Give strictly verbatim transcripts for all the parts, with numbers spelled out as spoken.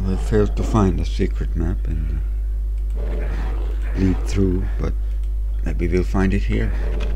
We failed to find a secret map and uh, lead through, but maybe we'll find it here.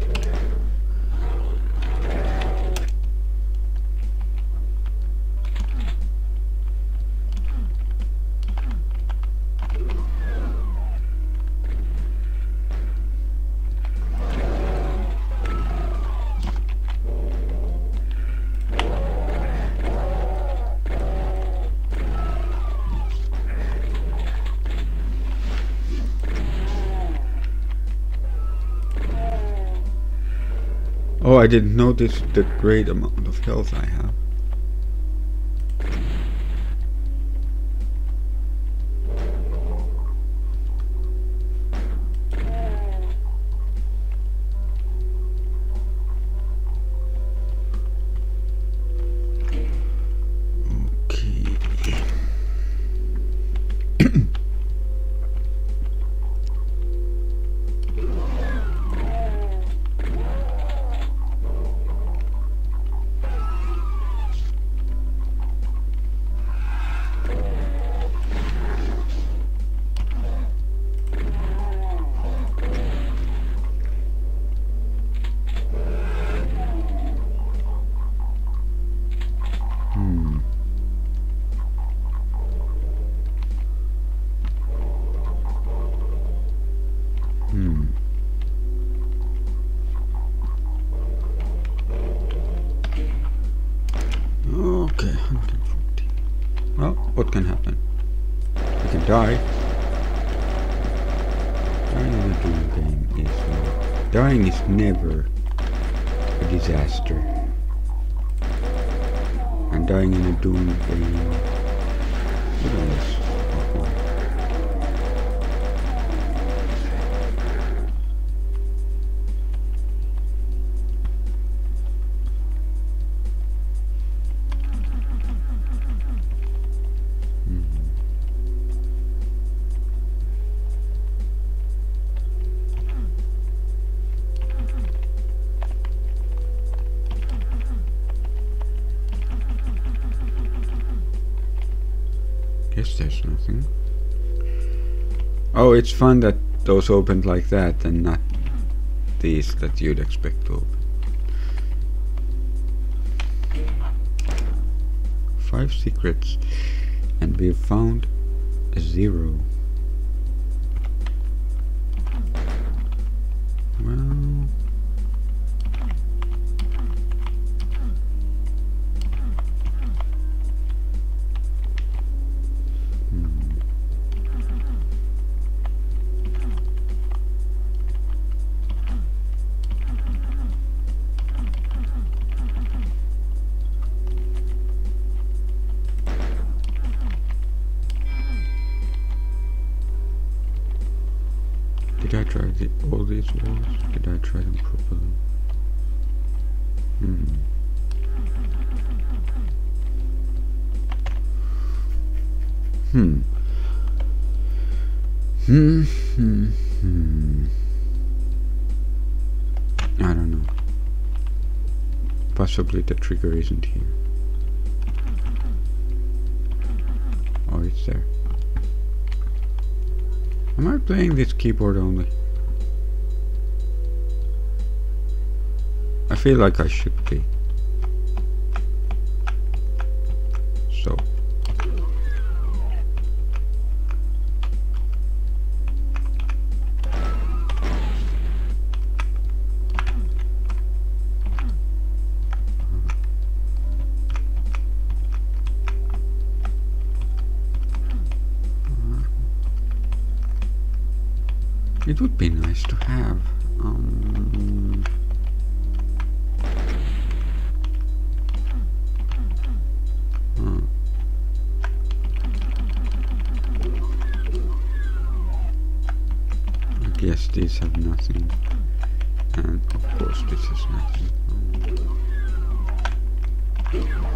Oh, I didn't notice the great amount of health I have. What can happen? You can die. Dying in a Doom game is... Uh, dying is never a disaster. And dying in a Doom game... It always awkward. Guess there's nothing. Oh, it's fun that those opened like that and not these that you'd expect to open. Five secrets, and we've found a zero. Well... Did I try the, all these walls? Did I try them properly? Hmm. Hmm. Hmm. Hmm. Hmm. I don't know. Possibly the trigger isn't here. Oh, it's there. Am I playing this keyboard only? I feel like I should be. So. It would be nice to have. Um, uh, I guess these have nothing, and of course this has nothing. Um,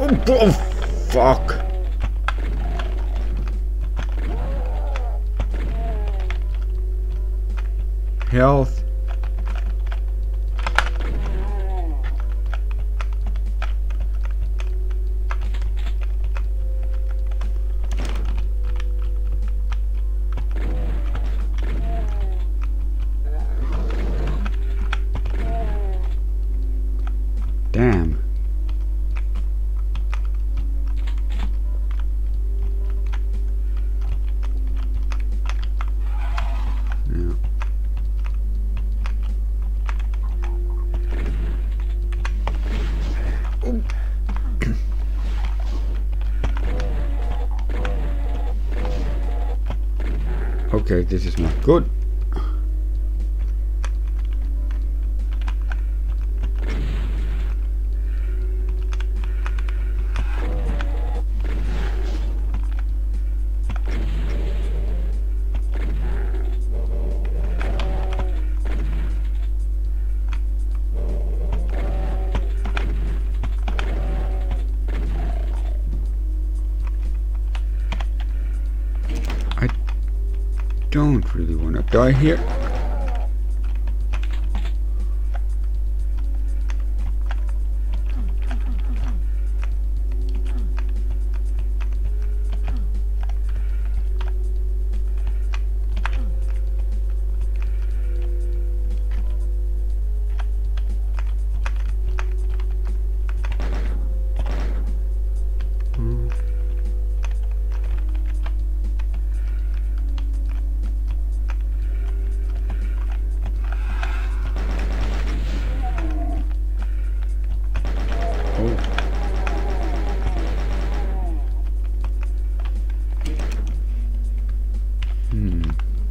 Oh, fuck. Health. Damn. Yeah. Oh. Okay, this is not good. Don't really want to die here. Hmm. Hmm.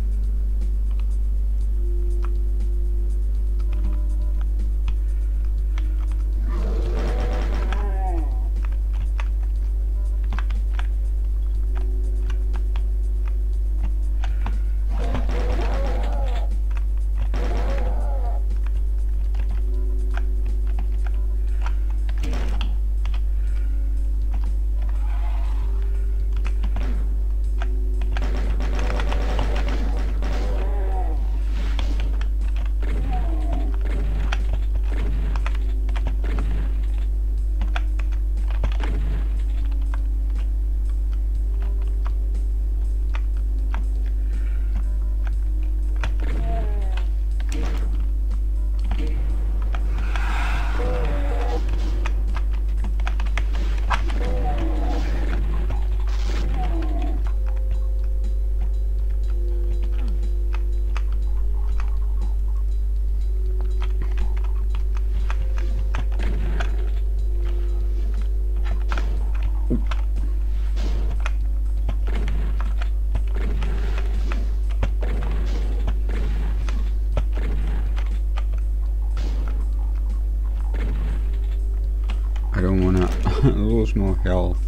I don't wanna lose more health.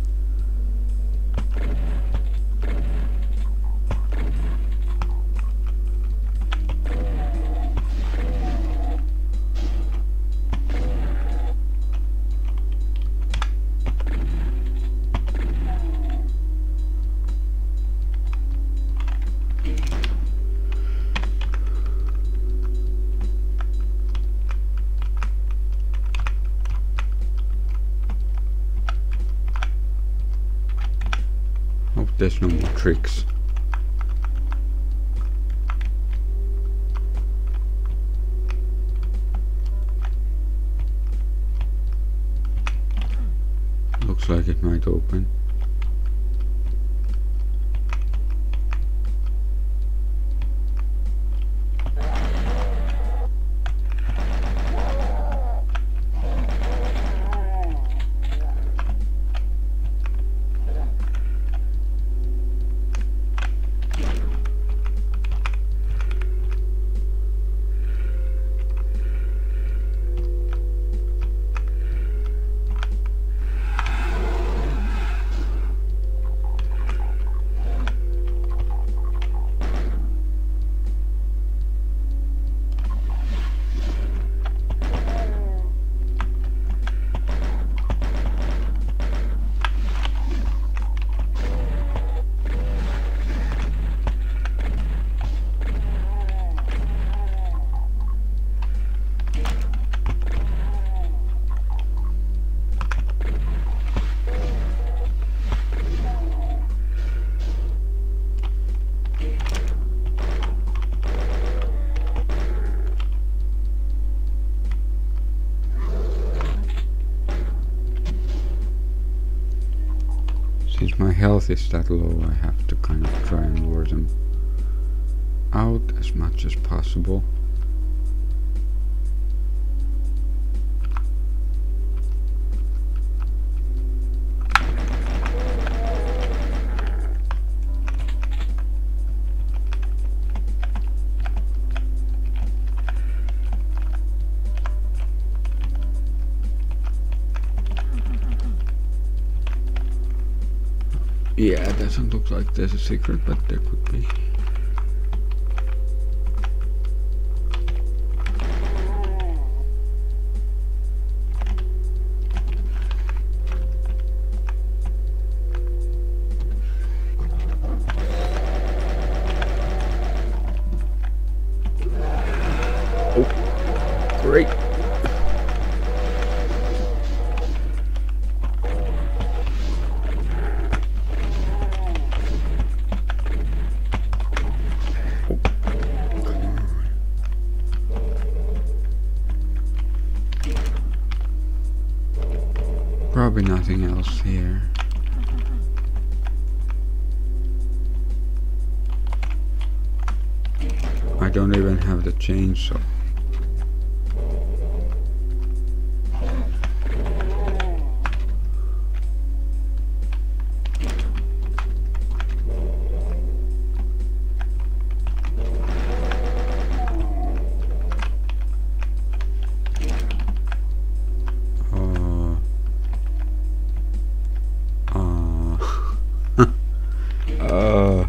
Hope there's no more tricks. Looks like it might open. my health is that low, I have to kind of try and lure them out as much as possible. Yeah, it doesn't look like there's a secret, but there could be. Oh, great. Probably nothing else here. I don't even have the chainsaw. Uh,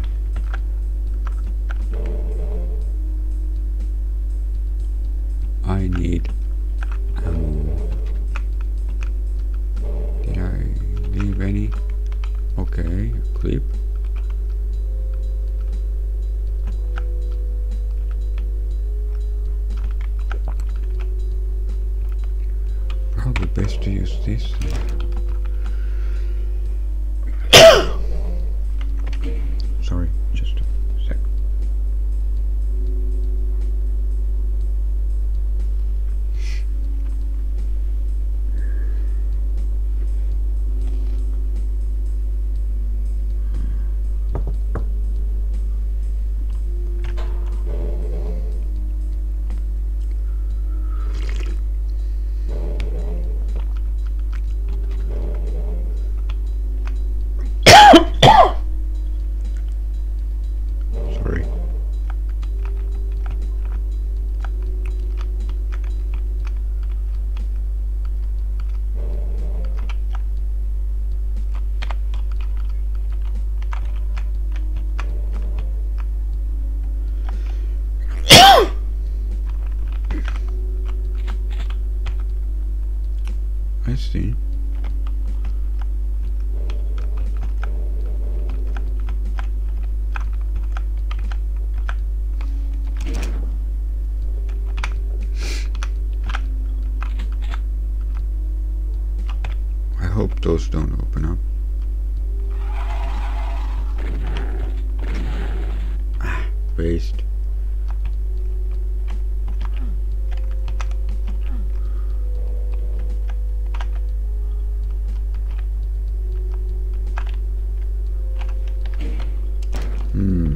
I need ammo. Did I leave any? Okay, a clip. Probably best to use this. Sorry, just a sec. I see. I hope those don't open up. Ah, waste. Hmm.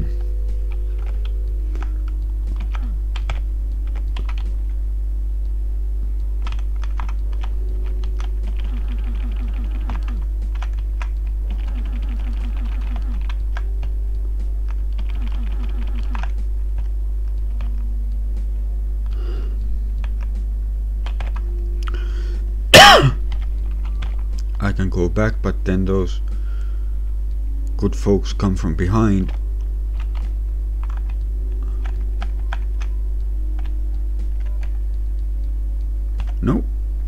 I can go back, but then those good folks come from behind. No.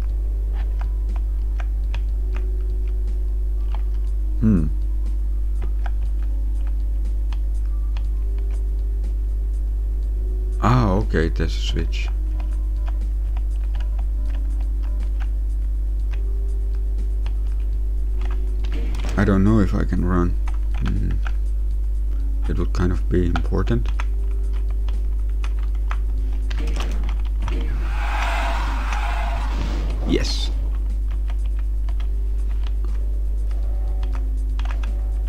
Hmm. Ah, okay, there's a switch. I don't know if I can run. Mm. It would kind of be important. Yes.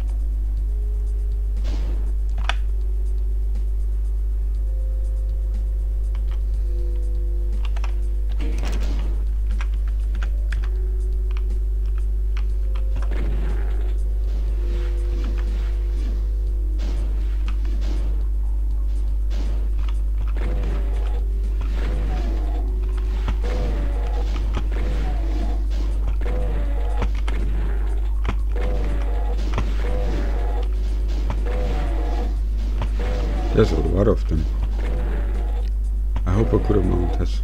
There's a lot of them. I hope a good amount has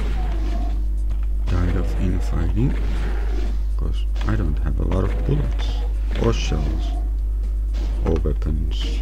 died of infighting, because I don't have a lot of bullets or shells or weapons.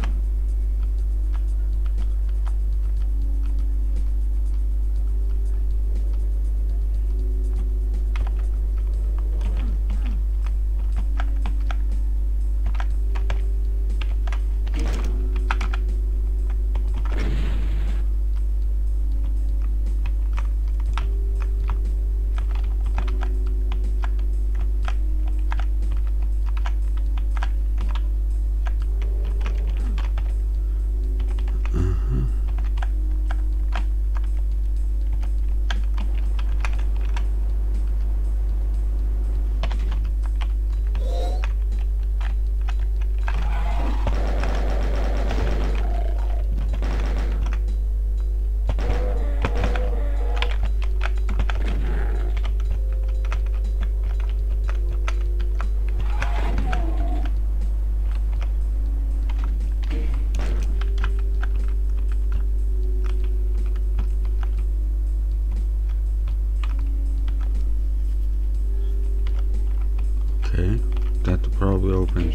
Okay, that probably opens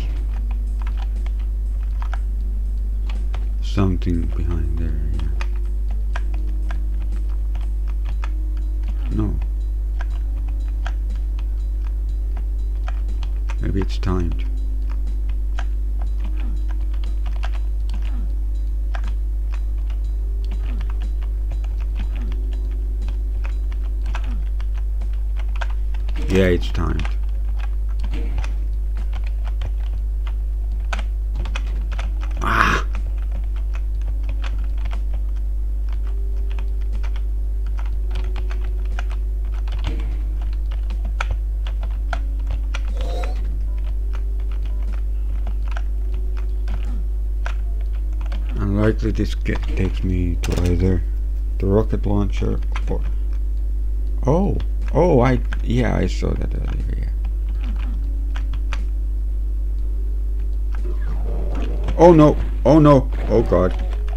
something behind there. Yeah. No. Maybe it's timed. Yeah, it's timed. Ah! Unlikely this get takes me to either the rocket launcher or... Oh! Oh, I... Yeah, I saw that earlier, yeah. Oh no! Oh no! Oh god.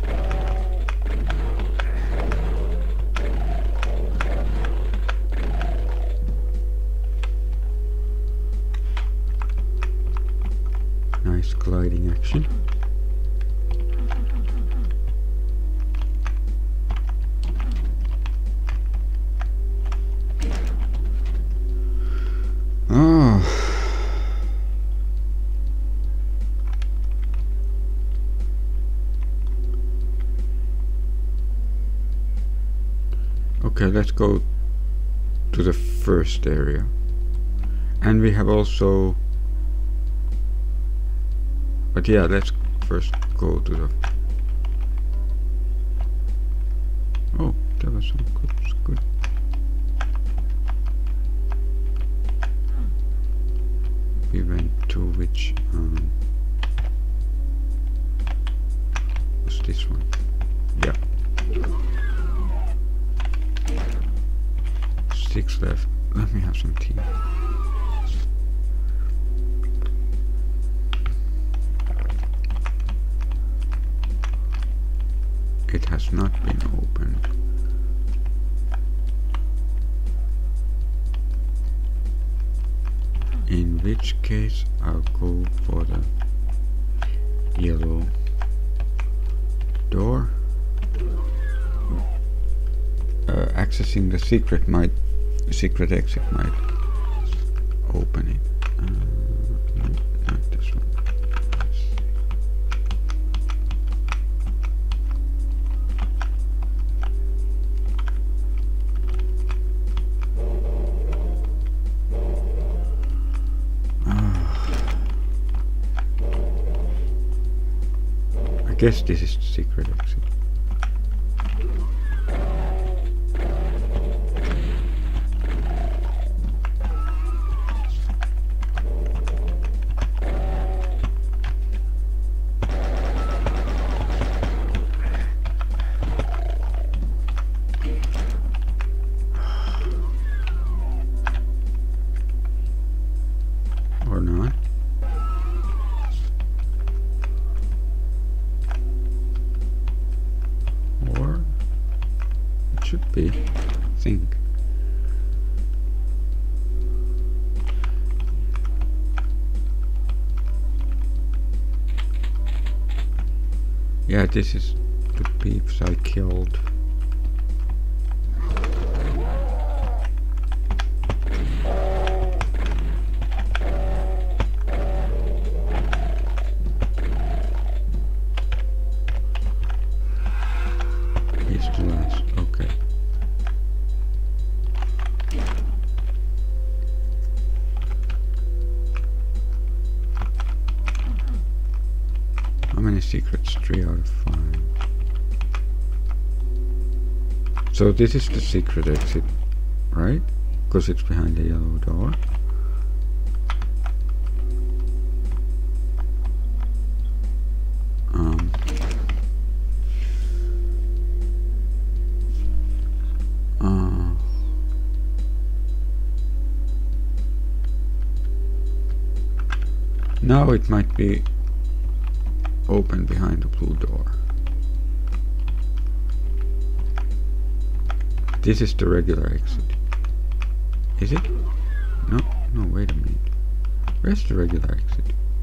Nice gliding action. Oh. Okay, let's go to the first area. And we have also... But yeah, let's first go to the... Oh, that was some good, good. We went to which... Um, what's this one? Yeah. Six left. Let me have some tea. It has not been opened. In which case I'll go for the yellow door. Uh, accessing the secret might, secret exit might open it. Uh, no, not this one. I guess this is the secret exit. Or not. be. I think. Yeah, this is the peeps I killed. He's the last, okay. How many secrets? Three out of five. So this is the secret exit, right? Because it's behind the yellow door. Um. Uh. Now it might be open behind the blue door. This is the regular exit. Is it? No, no, wait a minute. Where's the regular exit?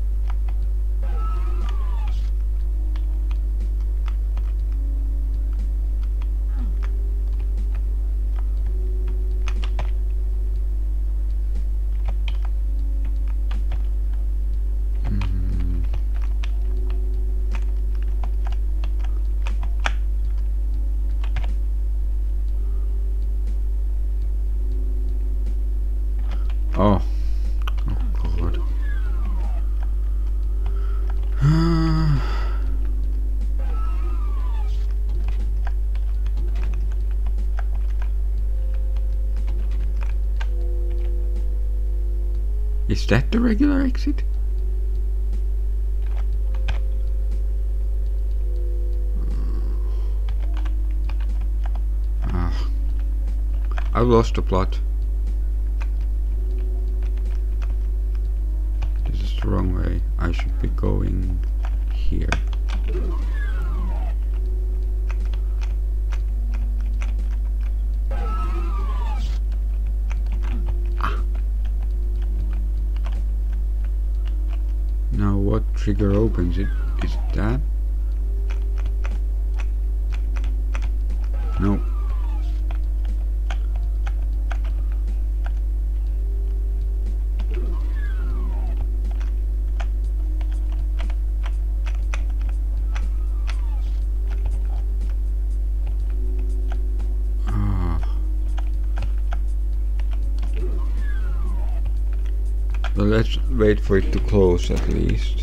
Oh, oh God. Is that the regular exit? Ah, I lost the plot. Wrong way. I should be going here. Ah. Now what trigger opens it? Is that? No. Well, let's wait for it to close at least.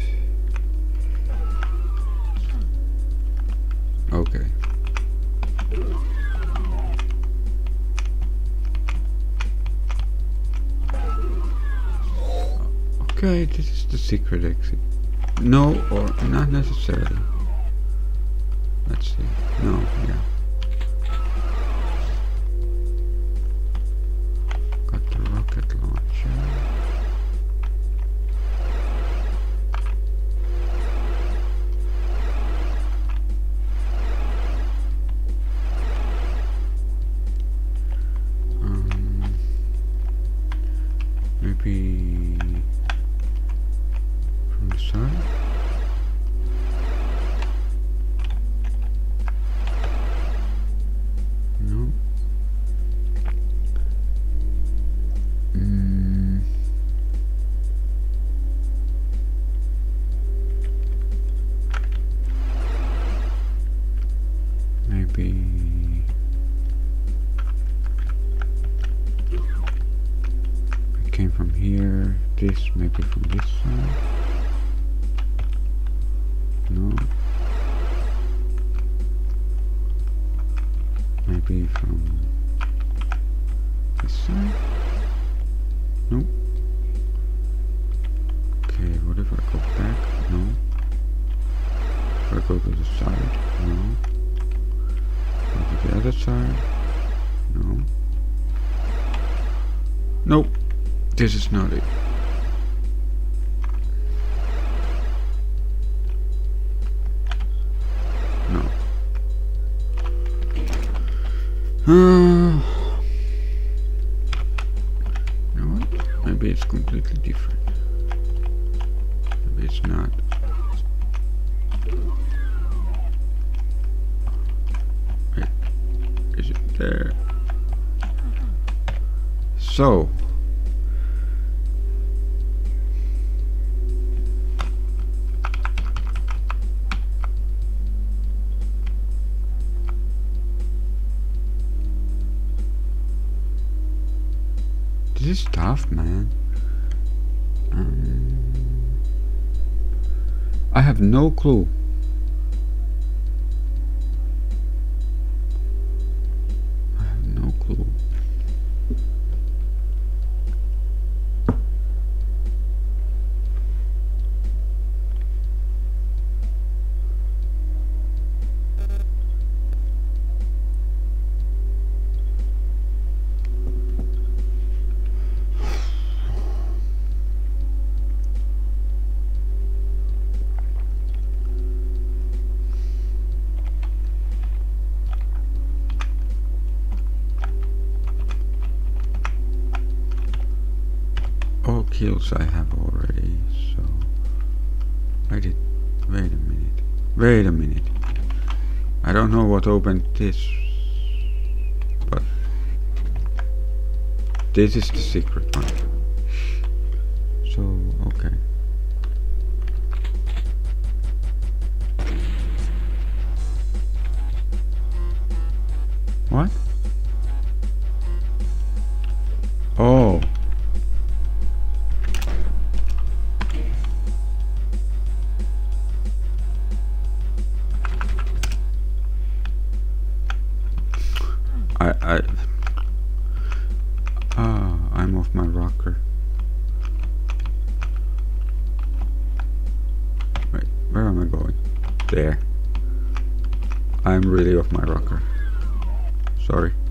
Okay. Okay, this is the secret exit. No, or not necessarily. Let's see. No, yeah. Got the rocket launcher. Maybe from the side? No. Mm. Maybe came from here, this maybe from this side. No. Maybe from this side. No. Okay, what if I go back? No. If I go to the side? No. Go to the other side? No. Nope. This is not it. No. Uh, it's completely different. Maybe it's not. Wait, is it there? So. This is tough, man. Um, I have no clue. I have no clue. All kills I have already, so I did. Wait a minute. Wait a minute. I don't know what opened this, but this is the secret one. So, okay. What? Oh. I, I, ah, I'm off my rocker. Wait, where am I going? There. I'm really off my rocker. Sorry.